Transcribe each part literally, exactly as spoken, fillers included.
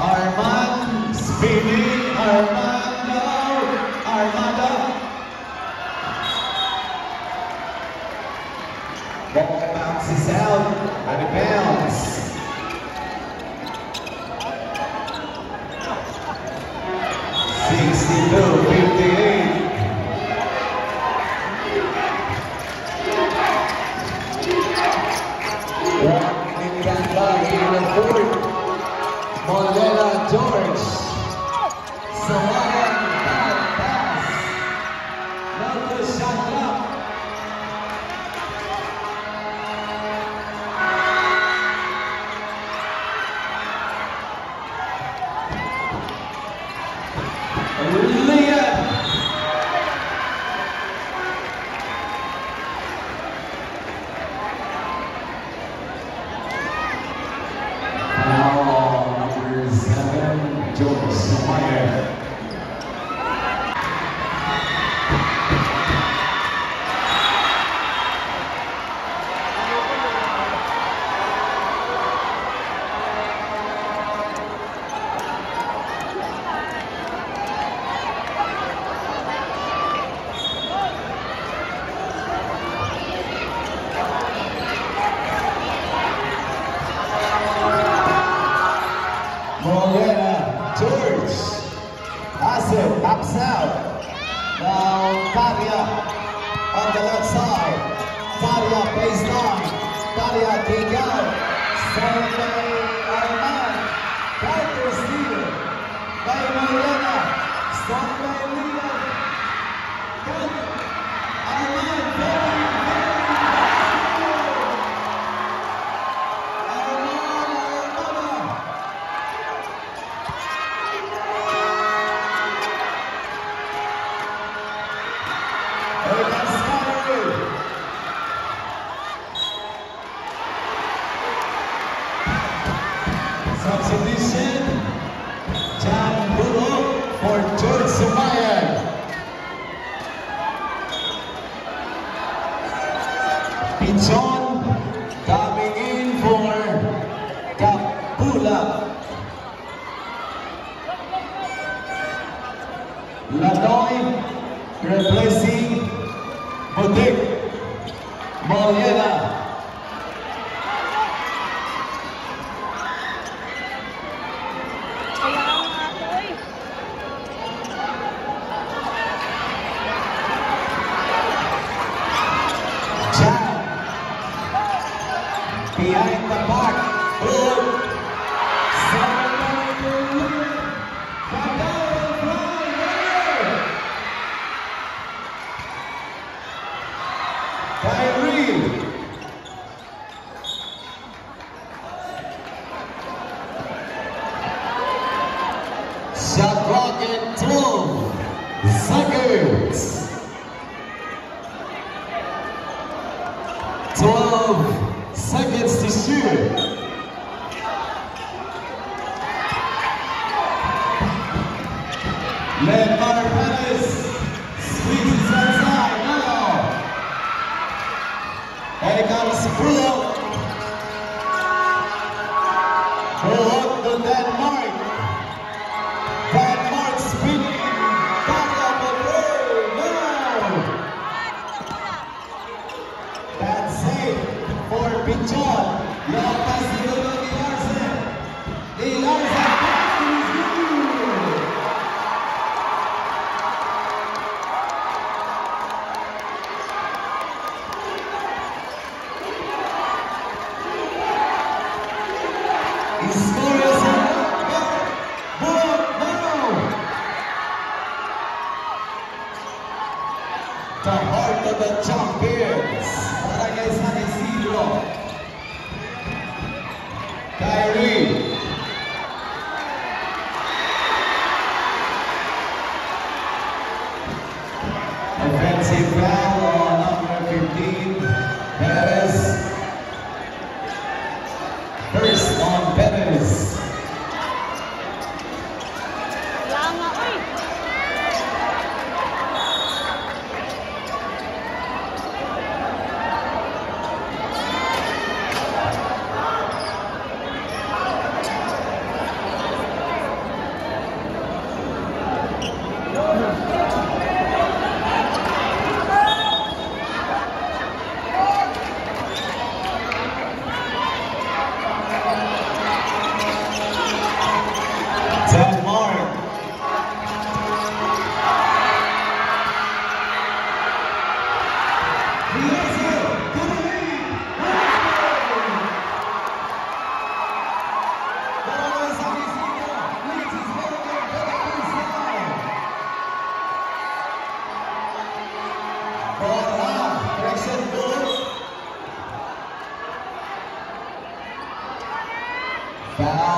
Arman, spinning, Armando, Armando. Ball bounces out, out of bounds. sixty-two fifty-eight. One minute and five in the fourth. Molela George. Sawagan bad pass. Another shot clock. Leah. George Sumaya. George, pass it, taps out. Now Taria on the left side. Taria baseline. Taria kick out. Served by Arman. Counter steal by Morena. Stop by Lila. Arman very, substitution, John Bulo for George Sumaya. Pichon coming in for Kapula. Lanoy replacing Modik. Moliela. Behind the back, boom. Kyrie. Shot clock at twelve seconds. twelve seconds to shoot. Lemar Perez squeezes outside now. And it comes Bruno. Bruno to Denmark. Denmark spinning. Back up the goal. No. That's safe for Pichon. Long pass to the Larsen. The Larsen pass is good. He scores a goal. No. The heart of the champions. Barangay San Isidro. Kyrie. Offensive foul on number fifteen, Perez. First on Perez.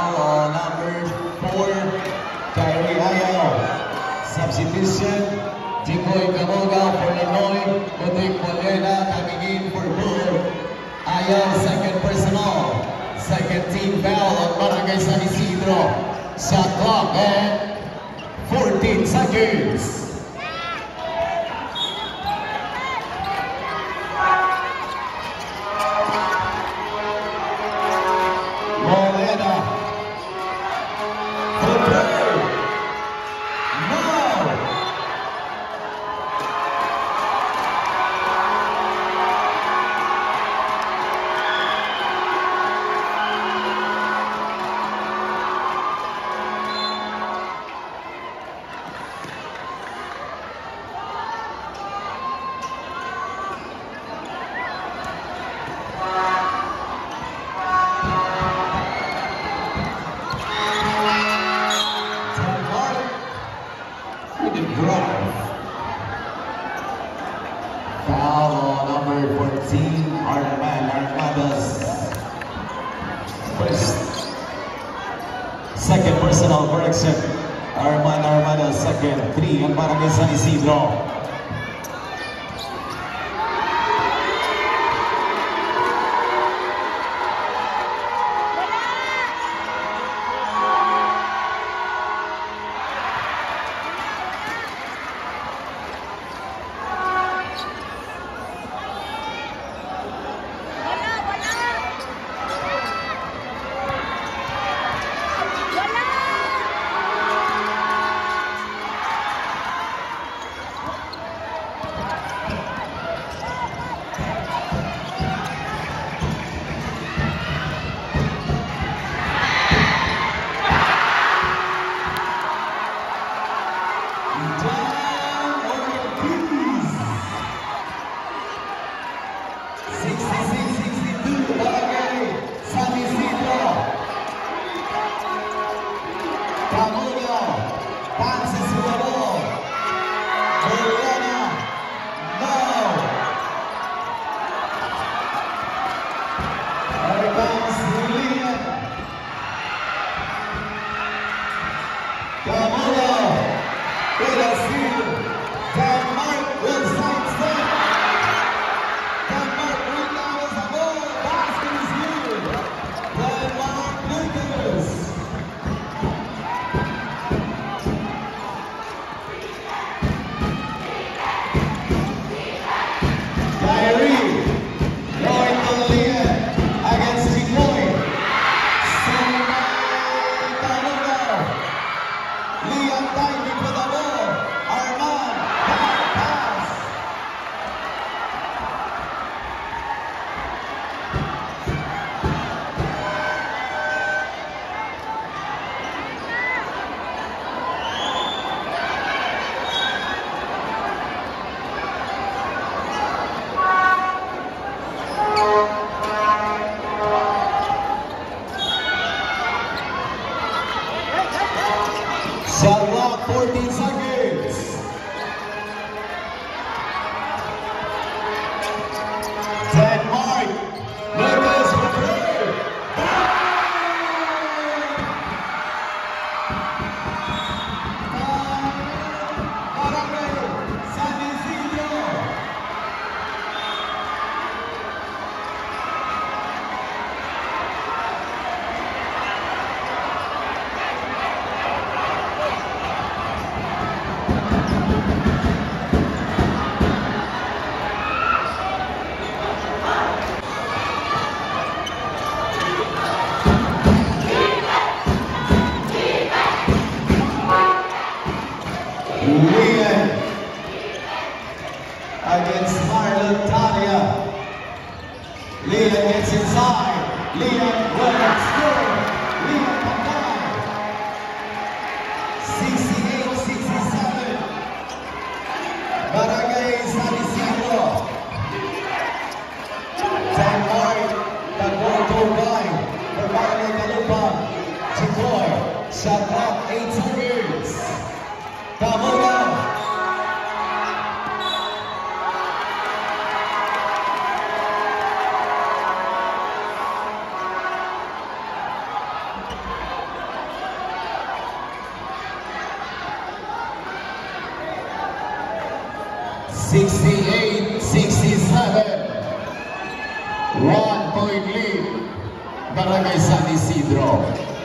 foul on number four, Kyrie Ayaw. Substitution, Jikoy Camoga for Lanoy, Ludik Molena coming in for Bull. Ayaw, second personal. Second team foul on Barangay San Isidro. Shot clock at fourteen seconds. Foul number fourteen, Arman Armadas. First, second personal correction, Arman Armadas, second, three, ang Barangay San Isidro. Shot clock, fourteen seconds. Denmark, Lucas Madrid. Barangay San Isidro. Leon against Marlon Talia. Leon gets inside. Leon will score. Leon combined. sixty-eight sixty-seven. Barangay San Isidro. Denmark, the goal goal line for Barangay Calupang. Chikoy, shot clock, eight seconds. Camoga. sixty-eight sixty-seven. One point lead, Barangay San Isidro.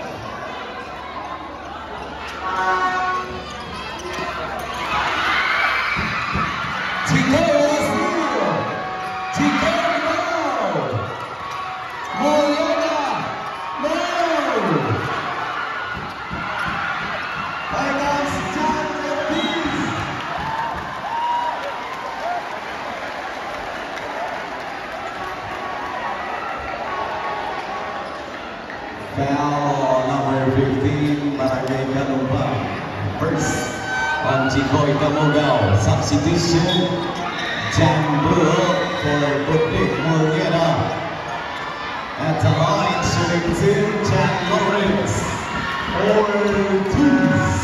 Foul number fifteen, Barangay Canubang. First on Chicoy Camogao. Substitution, Jan Brujo for Public Moriena. At the line, shooting two, Jan Lawrence. Four twos.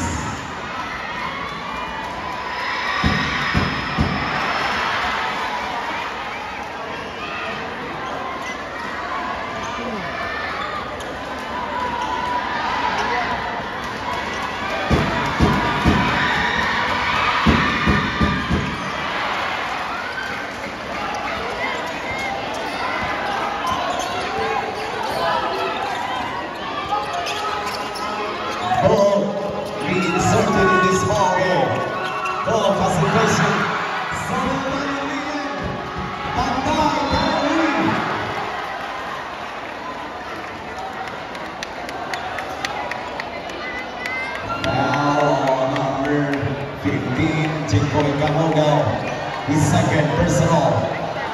Chicoy Camogao, his second personal.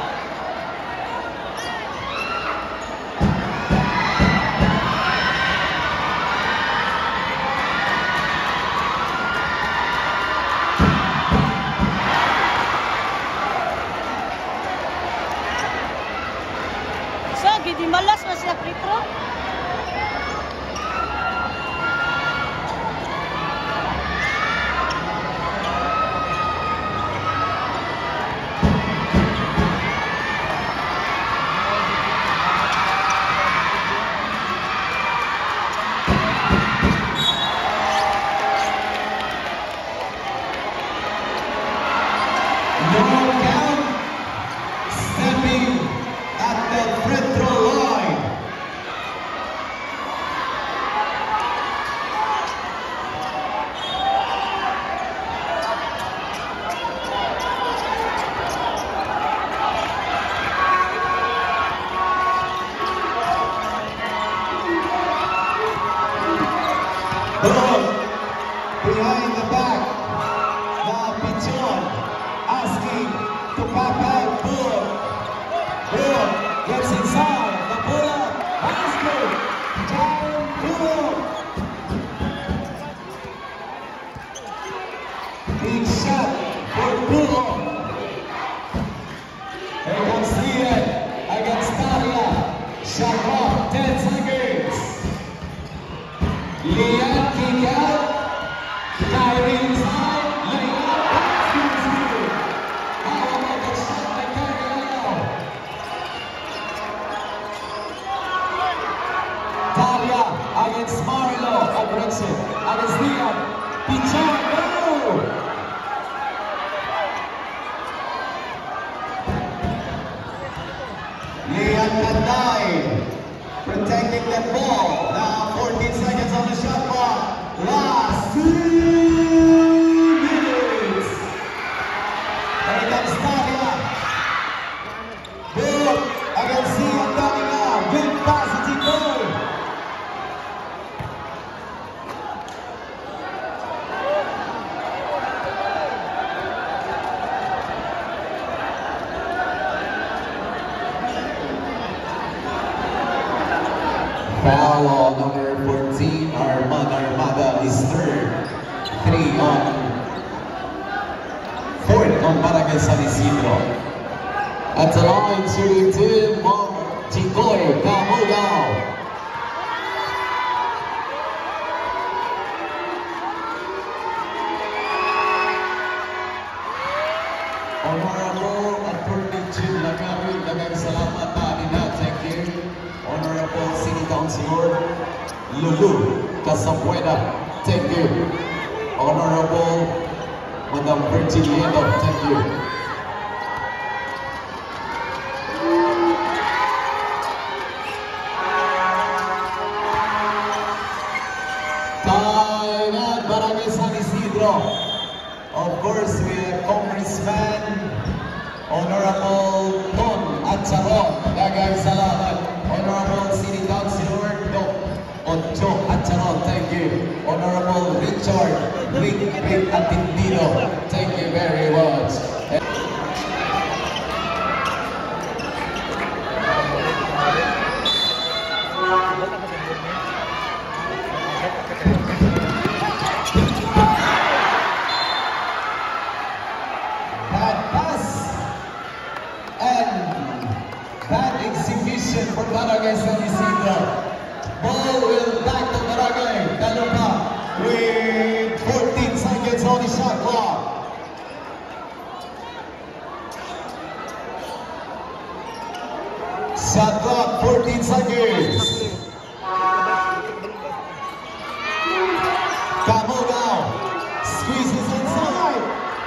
So, gidi malas na siya free throw. Behind the back, now Pichon asking to pop out Bull. Bull gets inside, the pull up, basket, John Bull. Big shot for Bull. Here comes Lian against Talia. Shot clock, ten seconds. Lian kick out. Kyrie inside, laying out, basket is good. How about the shot by Kyrie? Talia against Marlo, aggressive, against Lian, Pichon, no! Lian at nine, protecting the ball. Now fourteen seconds on the shot clock. Last two minutes. Here comes Talia. Bull against Lian Talia. Good positive goal. Foul on number fourteen, Armada Armada is third. Three on fourth on Barangay San Isidro. At the line, shooting two, Chicoy Camogao. Honorable Attorney Jim Lagarin, dagang salamat na, thank you. Honorable City Councilor Lulu Casabuena, thank you. Honorable Madam Virgin Liendo, thank you. Time at Barangay San Isidro. Of course, we have Congressman Honorable Ton Atcharon. Daghang salamat. Honorable City Councilor Doc Ocho Atcharon. Thank you. Honorable Richard Rick Rick Atindido. Thank you very much. For Barangay San Isidro. Ball will back to Barangay Calumba with fourteen seconds on the shot clock. Shot clock, fourteen seconds. Camogao squeezes inside.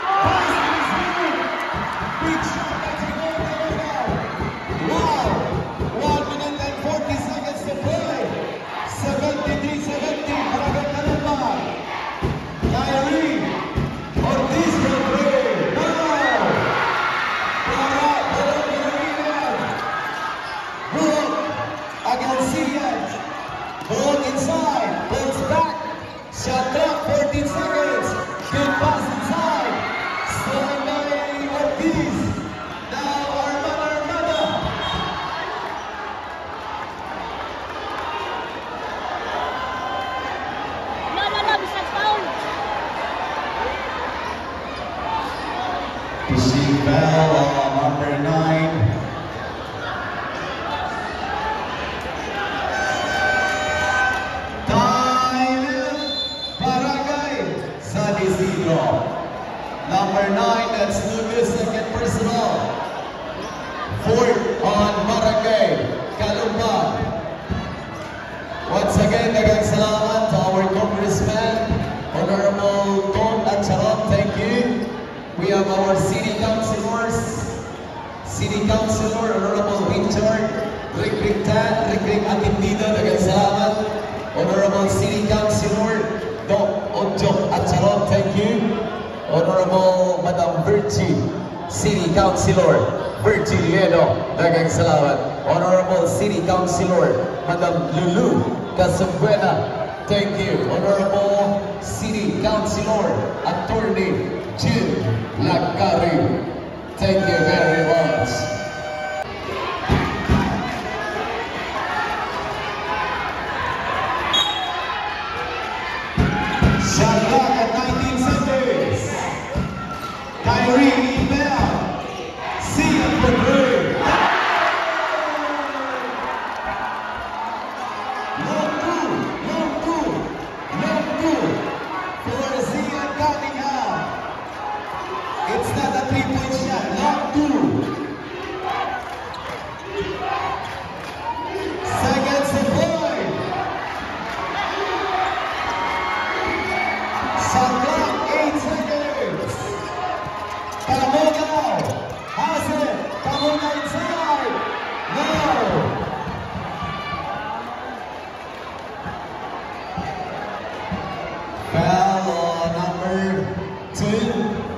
Big shot by Camogao. Wow! one minute and forty seconds to play. seventy-three seventy, Barangay Calumba. Kyrie Ortiz will play. Now! Para Barangay Arena. Bullock against Syrian. Bullock inside. Pulls back. Shot clock, fourteen seconds. Good pass inside. Stolen by Ortiz. Now Armada Armada. Pushing foul on number nine. Time, Barangay San Isidro. Number nine, that's Lucas, second personal. Fourth on Barangay Calumba. Once again, daghang salamat to our Congressman, Honorable Ton Atcharon. Thank you. We have our City Councilors, City Councilor Honorable Richard Rick Rick Tan, Rick Rick Atindido, daghang salamat. Honorable City Councilor Doc Ocho Atcharon, thank you. Honorable Madam Virgie, City Councilor Virgie Liedo, daghang salamat. Honorable City Councilor Madam Lulu Casumbuena, thank you. Honorable City Councilor Attorney Jim Lacari, thank you very much. Shot clock at nineteen seconds. Kyrie Ibel. See you for three. Long two, long two, long two for Zia Cunningham. It's not a three-point shot, long two. Seconds to play. Shot clock, eight seconds. Camogao has it. Camogao inside. No. Foul on number two.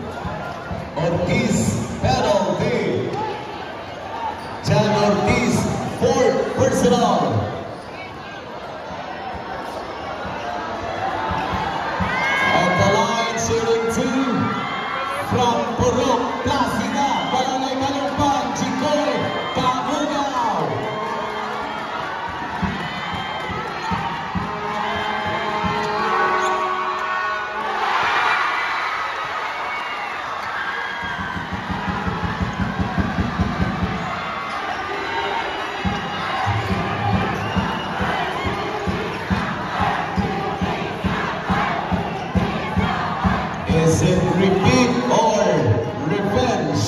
Ortiz penalty. Jan Ortiz, fourth personal. On the line, shooting two from Purok, Placida, Barangay Calumba, Chikoy, Camogao. Is it repeat or revenge?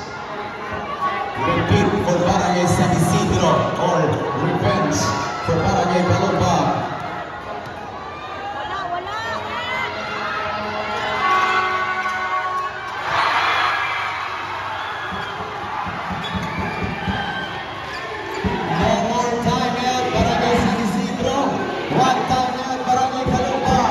Repeat for Barangay San Isidro or revenge for Barangay Calumba? Wala, wala. No more time yet, Barangay San Isidro. One time yet, Barangay Calumba.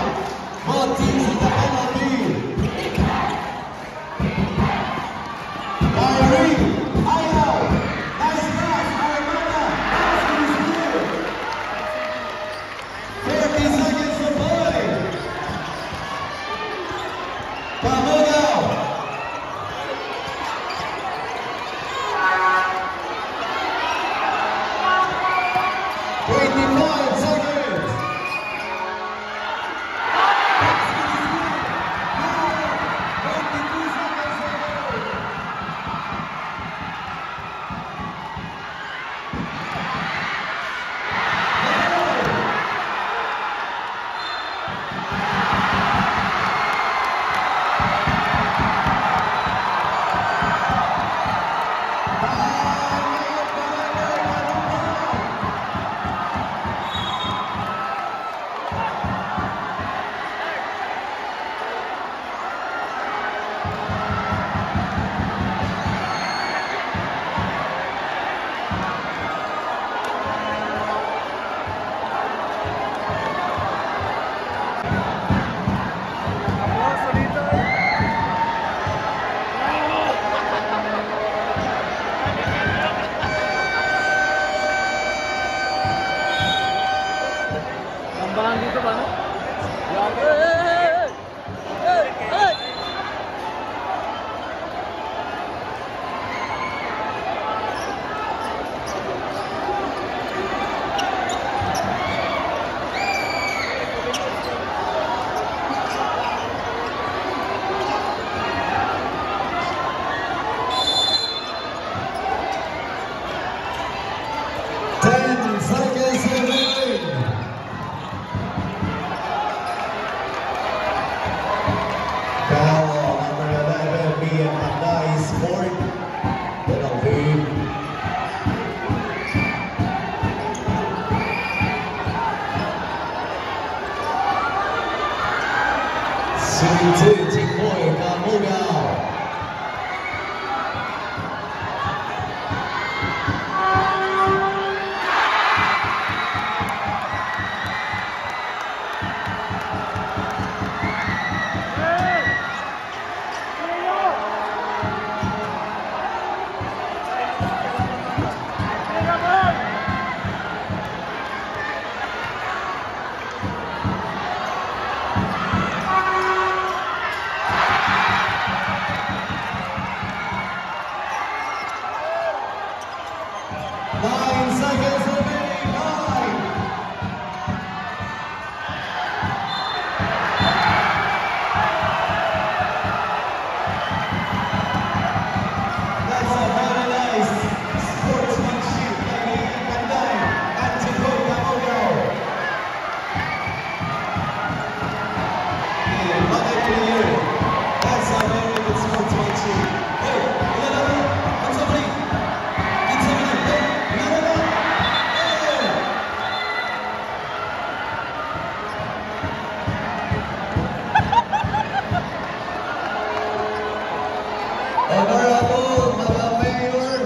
Ten seconds remaining. Foul number eleven, Mian Panday's fourth penalty. Sumiti Chikoy Kamugao. Nine seconds remaining. Nine. That's a very nice sportsmanship by Mian Panday and Chikoy Kamugao. Yeah, Bagay player. That's a very good sportsmanship. Hey, ilan na rin? Ang sabay. Ang sabay. Hey, ilan na rin? Hey! Honorable mga mayor,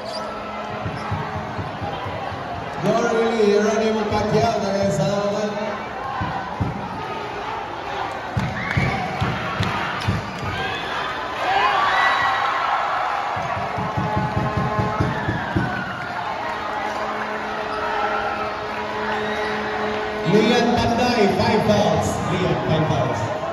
Yorwili Geronimo Pacquiao, daghang salamat. Mian Panday, five fouls. Mian, five fouls.